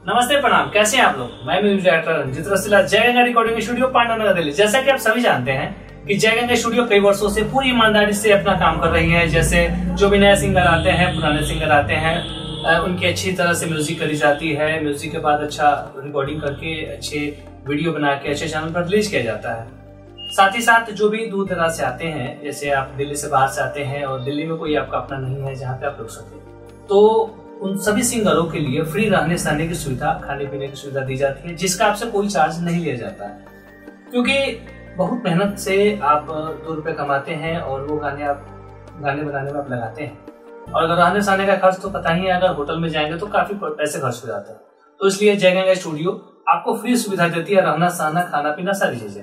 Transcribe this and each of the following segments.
नमस्ते प्रणाम, कैसे हैं आप लोग। मैं music director Ranjeet Rasila, Jai Ganga recording studio Pandavnagar Delhi. जैसा कि आप सभी जानते हैं कि जय गंगा स्टूडियो कई वर्षों से पूरी ईमानदारी से अपना काम कर रही है। जैसे जो भी नए सिंगर आते हैं, पुराने सिंगर आते हैं, उनकी अच्छी तरह से म्यूजिक करी जाती है। म्यूजिक के बाद अच्छा रिकॉर्डिंग करके अच्छे वीडियो बना के अच्छे चैनल पर रिलीज किया जाता है। साथ ही साथ जो भी दूर दराज से आते हैं, जैसे आप दिल्ली से बाहर से आते हैं और दिल्ली में कोई आपका अपना नहीं है जहाँ पे आप रुक सके, तो उन सभी सिंगरों के लिए फ्री रहने सहने की सुविधा, खाने पीने की सुविधा दी जाती है, जिसका आपसे कोई चार्ज नहीं लिया जाता है। क्योंकि बहुत मेहनत से आप 2 रुपए कमाते हैं और वो गाने बनाने में आप लगाते हैं। और अगर रहने सहने का खर्च तो पता ही है, अगर होटल में जाएंगे तो काफी पैसे खर्च हो जाते हैं। तो इसलिए जय गंगा स्टूडियो आपको फ्री सुविधा देती है, रहना सहना खाना पीना सारी चीजें।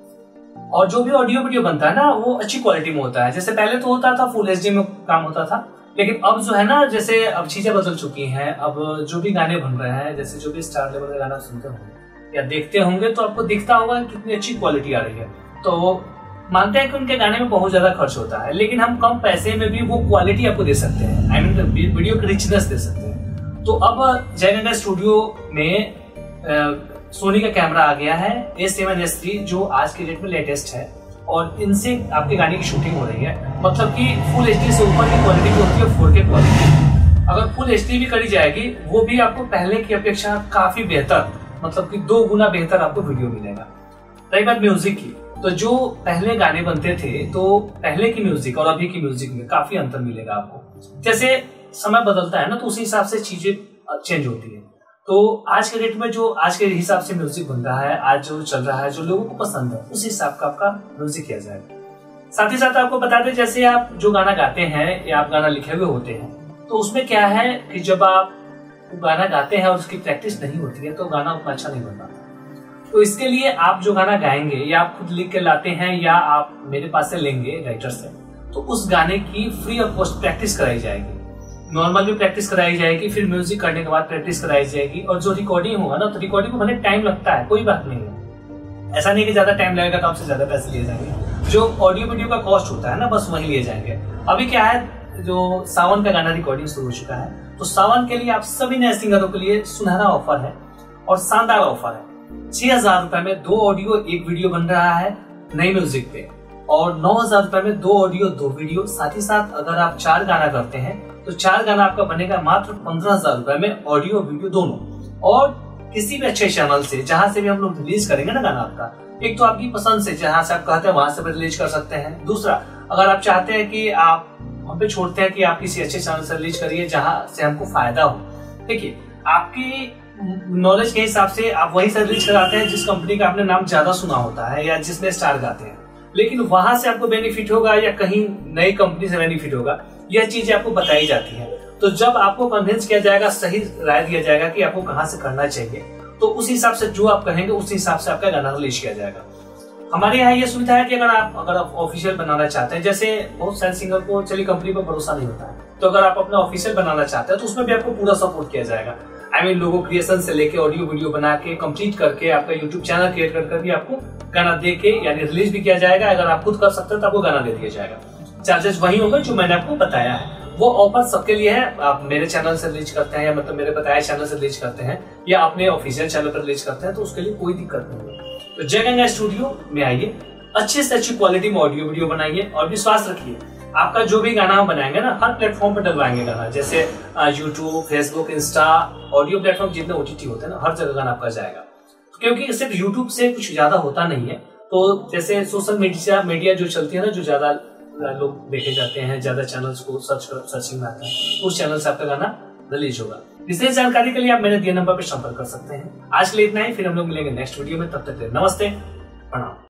और जो भी ऑडियो वीडियो बनता है ना, वो अच्छी क्वालिटी में होता है। जैसे पहले तो होता था फुल एचडी में काम होता था, लेकिन अब जो है ना, जैसे अब चीजें बदल चुकी हैं। अब जो भी गाने बन रहे हैं, जैसे जो भी स्टार लेवल के गाना सुनते होंगे या देखते होंगे, तो आपको दिखता होगा कितनी अच्छी क्वालिटी आ रही है। तो मानते हैं कि उनके गाने में बहुत ज्यादा खर्च होता है, लेकिन हम कम पैसे में भी वो क्वालिटी आपको दे सकते हैं। आई मीन वीडियो की रिचनेस दे सकते हैं। तो अब जय गंगा स्टूडियो में सोनी का कैमरा आ गया है A7 S3, जो आज के डेट में लेटेस्ट है। और इनसे आपके गाने की शूटिंग हो रही है। मतलब कि फुल एचडी से ऊपर की क्वालिटी भी होती है, 4K क्वालिटी। अगर फुल एचडी भी करी जाएगी, वो भी आपको पहले की अपेक्षा काफी बेहतर, मतलब कि 2 गुना बेहतर आपको वीडियो मिलेगा। रही बात म्यूजिक की, तो जो पहले गाने बनते थे, तो पहले की म्यूजिक और अभी की म्यूजिक में काफी अंतर मिलेगा आपको। जैसे समय बदलता है ना, तो उसी हिसाब से चीजें चेंज होती है। तो आज के डेट में जो आज के हिसाब से म्यूजिक बन रहा है, आज जो चल रहा है, जो लोगों को पसंद है, उस हिसाब का आपका म्यूजिक किया जाएगा। साथ ही साथ आपको बता दें, जैसे आप जो गाना गाते हैं या आप गाना लिखे हुए होते हैं, तो उसमें क्या है कि जब आप गाना गाते हैं और उसकी प्रैक्टिस नहीं होती है, तो गाना उतना अच्छा नहीं बन पाता। तो इसके लिए आप जो गाना गाएंगे, या आप खुद लिख के लाते हैं या आप मेरे पास से लेंगे राइटर से, तो उस गाने की फ्री ऑफ कॉस्ट प्रैक्टिस कराई जाएगी। नॉर्मल भी प्रैक्टिस कराई जाएगी, फिर म्यूजिक करने के बाद प्रैक्टिस कराई जाएगी। और जो रिकॉर्डिंग होगा ना, तो रिकॉर्डिंग को भले टाइम लगता है, कोई बात नहीं है। ऐसा नहीं कि ज्यादा टाइम लगेगा तो आपसे ज्यादा पैसे लिए जाएंगे। जो ऑडियो वीडियो का कॉस्ट होता है ना, बस वही लिए जाएंगे। अभी क्या है, जो सावन का गाना रिकॉर्डिंग शुरू हो चुका है, तो सावन के लिए आप सभी नए सिंगरों के लिए सुनहरा ऑफर है और शानदार ऑफर है। 6,000 रुपए में 2 ऑडियो 1 वीडियो बन रहा है नई म्यूजिक पे, और 9,000 रुपए में 2 ऑडियो 2 वीडियो। साथ ही साथ अगर आप 4 गाना करते हैं, तो 4 गाना आपका बनेगा मात्र 15,000 रुपए में, ऑडियो वीडियो दोनों। और किसी भी अच्छे चैनल से, जहां से भी हम लोग रिलीज करेंगे ना गाना आपका, एक तो आपकी पसंद से, जहां से आप कहते हैं वहां से भी रिलीज कर सकते हैं। दूसरा, अगर आप चाहते हैं कि आप हम पे छोड़ते हैं कि आप किसी अच्छे चैनल से रिलीज करिए जहां से हमको फायदा हो। देखिए, आपकी नॉलेज के हिसाब से आप वही से रिलीज कराते हैं जिस कंपनी का आपने नाम ज्यादा सुना होता है या जिसमें स्टार गाते हैं। लेकिन वहां से आपको बेनिफिट होगा या कहीं नई कंपनी से बेनिफिट होगा, यह चीजें आपको बताई जाती है। तो जब आपको कन्विंस किया जाएगा, सही राय दिया जाएगा कि आपको कहां से करना चाहिए, तो उस हिसाब से जो आप कहेंगे उस हिसाब से आपका गाना रिलीज किया जाएगा। हमारे यहाँ ये सुविधा है कि अगर आप ऑफिशियल बनाना चाहते हैं, जैसे बहुत सारे सिंगर को चलिए कंपनी पर भरोसा नहीं होता है, तो अगर आप अपना ऑफिशियल बनाना चाहते हैं, तो उसमें भी आपको पूरा सपोर्ट किया जाएगा। आई मीन लोगो क्रिएशन से लेके ऑडियो वीडियो बना के कंप्लीट करके आपका यूट्यूब चैनल क्रिएट कर भी आपको गाना दे के यानी रिलीज भी किया जाएगा। अगर आप खुद कर सकते हैं तो आपको गाना दे दिया जाएगा। चार्जेस वही होंगे जो मैंने आपको बताया है। वो ऑफर सबके लिए है। आप मेरे चैनल से रिलीज करते हैं, या मतलब मेरे बताए चैनल से रिलीज करते हैं, या अपने ऑफिशियल चैनल पर रिलीज करते हैं, तो उसके लिए कोई दिक्कत नहीं है। तो जय गंगा स्टूडियो में आइए, अच्छे से अच्छी क्वालिटी में ऑडियो वीडियो बनाइए और विश्वास रखिए, आपका जो भी गाना हम बनाएंगे ना, हर प्लेटफॉर्म पर डलवाएंगे गाना। जैसे YouTube, Facebook, Insta, audio platform जितने OTT होते हैं ना, हर जगह गाना आपका जाएगा। क्योंकि सिर्फ यूट्यूब से कुछ ज्यादा होता नहीं है। तो जैसे सोशल मीडिया जो चलती है ना, जो ज्यादा लोग देखे जाते हैं, ज्यादा चैनल्स को सर्चिंग में आते हैं, उस चैनल से आपका गाना रिलीज होगा। विशेष जानकारी के लिए आप मेरे दिए नंबर पर संपर्क कर सकते हैं। आज के लिए इतना ही, फिर हम लोग मिलेंगे नेक्स्ट वीडियो में। तब तक नमस्ते, प्रणाम।